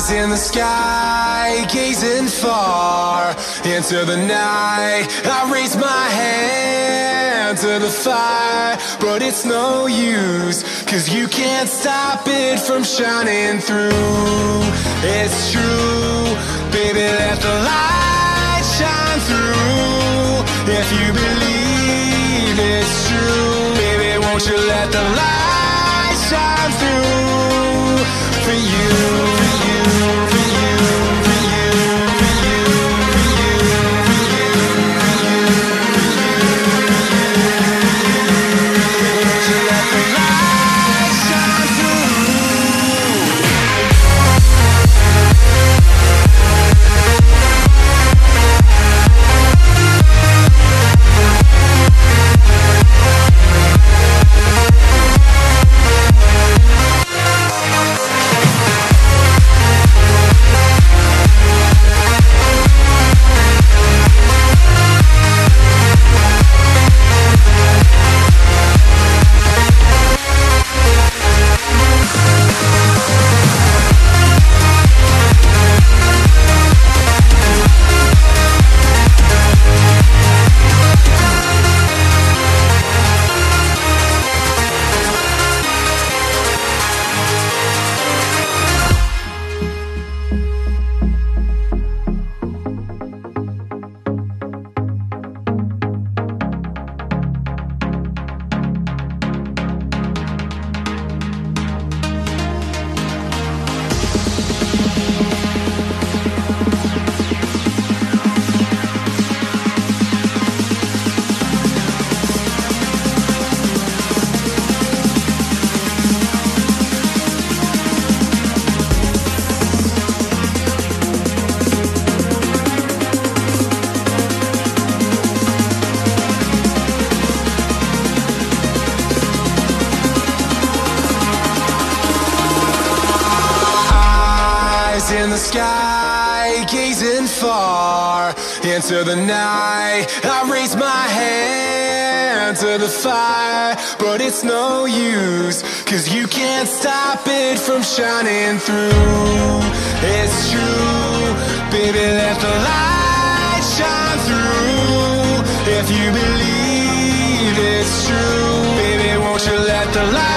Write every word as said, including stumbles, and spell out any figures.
In the sky, gazing far into the night, I raise my hand to the fire, but it's no use, cause you can't stop it from shining through. It's true, baby, let the light shine through. If you believe it's true, baby, won't you let the light shine through for you. In the sky, gazing far into the night, I raise my hand to the fire, but it's no use, cause you can't stop it from shining through. It's true, baby, let the light shine through. If you believe it's true, baby, won't you let the light